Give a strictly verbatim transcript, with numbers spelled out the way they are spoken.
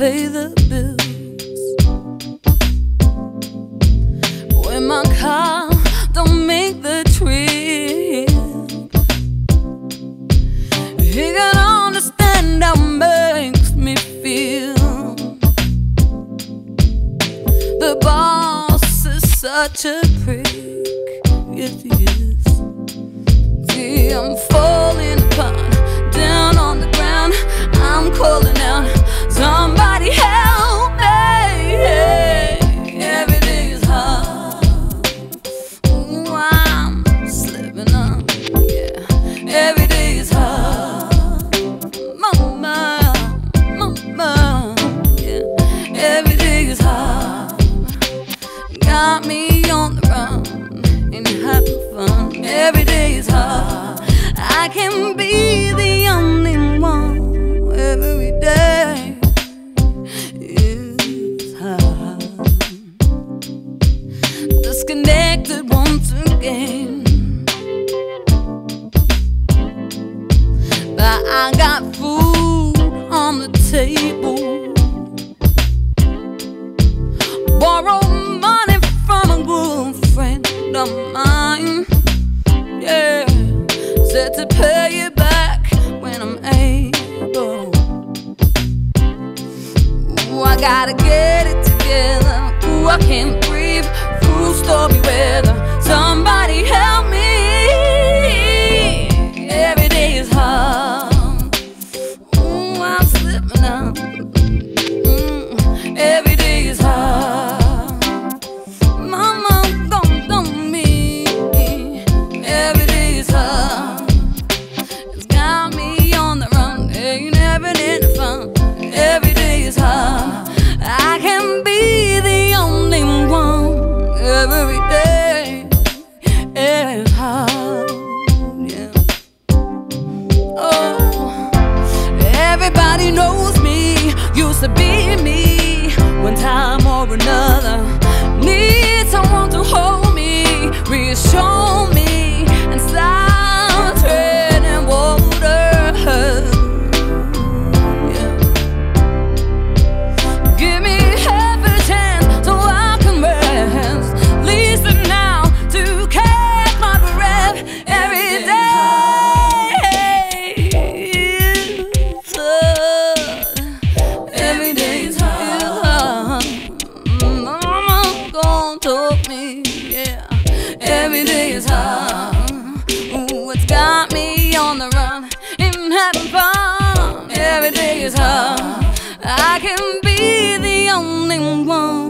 pay the bills. When my car don't make the trip, he can understand how it makes me feel. The boss is such a prick, yes he is. See, I'm falling apart, down on the ground. I'm calling out, somebody help me. Every day is hard. Ooh, I'm slipping up, yeah. Every day is hard. Mama, mama, yeah. Every day is hard. Got me on the run, ain't having fun. Every day is hard. I can be the only one. Every day is hard. Disconnected once again, but I got food on the table. Borrow money from a good friend of mine, yeah. Said to pay it back when I'm able. Ooh, I gotta get it together. Ooh, I can't breathe. Full stormy weather. Somebody help me. Every day is hard. Ooh, I'm slipping up. Mm, every day is hard. Mama, don't don't me. Every day is hard. It's got me on the run. Ain't having any fun. Every day is hard. I can be the only one. Every day is hard, yeah. Oh, everybody knows me, used to be me. One time or another, need someone to hold me, reassure me, and stop treading water. Told me, yeah. Every day is hard. Ooh, it's got me on the run, even having fun. Every day is hard. I can be the only one.